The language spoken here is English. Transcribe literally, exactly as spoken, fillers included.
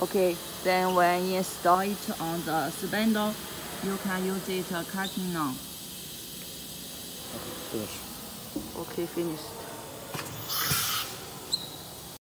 Okay, then when you install it on the spindle, you can use it uh, cutting now. Finish. Okay, finish.